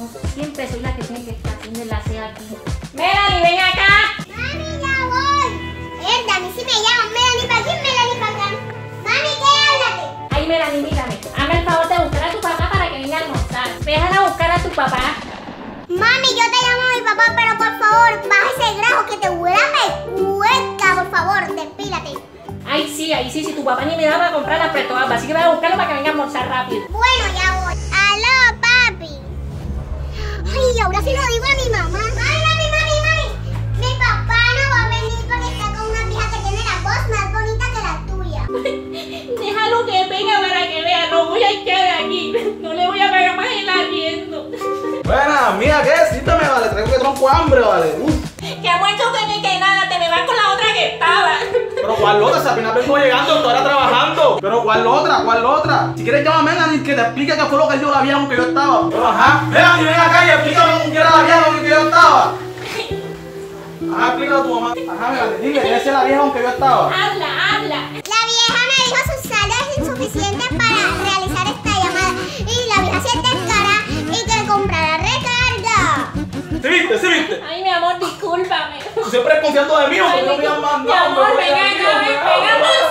No, siempre soy la que tiene que estar haciendo el aseo aquí. Melanie, ven acá. Mami, ya voy. A mí sí me llaman Melanie para aquí, Melanie para acá. Mami, ¿qué háblate? Ay, Melanie, mírame. Hazme el favor de buscar a tu papá para que venga a almorzar. Déjala buscar a tu papá. Mami, yo te llamo a mi papá, pero por favor, baja ese grajo que te huele a pecueca, por favor, despílate. Ay, sí, si tu papá ni me daba a comprar las pretoas, así que voy a buscarlo para que venga a almorzar rápido. Bueno, ya voy. Aló, papi. Ay, ahora sí lo digo a mi mamá. Mami. Mi papá no va a venir porque está con una vieja que tiene la voz más bonita que la tuya. Déjalo que venga para que vea, no voy a echar de aquí. No le voy a pagar más el arriendo. Buena, mira, ¿qué? Síntame, vale, traigo que tronco hambre, vale. Que ha muerto que nada, te me vas con la otra que estaba. Pero ¿cuál otra? Si apenas vengo llegando, estoy ahora trabajando. Pero ¿cuál otra? Si quieres llámame a Melanie que te explique qué fue lo que dio la vieja con que yo estaba. Pero ajá, Melanie, ven acá y explícame cómo que era la vieja con que yo estaba. Ajá, explícalo a tu mamá. Ajá, Melanie, dile que esa es la vieja con que yo estaba. Habla. La vieja me dijo sus saldos es insuficiente para realizar esta llamada. Y la vieja se descara y que comprara recarga. ¿Sí viste? Ay, mi amor, discúlpame. Tú siempre confiando de mí, porque no me han mandado. Mi amor, ven acá, ven.